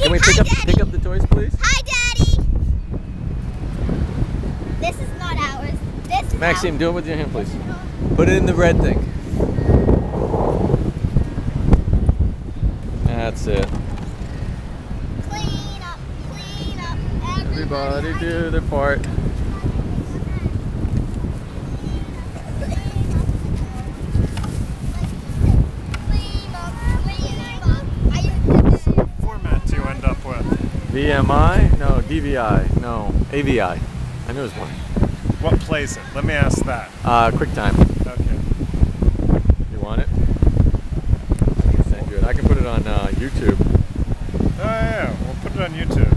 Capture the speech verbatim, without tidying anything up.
Can we pick Hi, up Daddy. pick up the toys, please? Hi, Daddy. This is not ours. This is Maxime, ours. do it with your hand, please. Put it in the red thing. That's it. Clean up, clean up. Everybody do their part. Format do you end up with? V M I? No, D V I. No, A V I. I knew it was one. What plays it? Let me ask that. Uh, QuickTime. Okay. You want it? I can send you it. I can put it on uh, YouTube. Oh yeah, we'll put it on YouTube.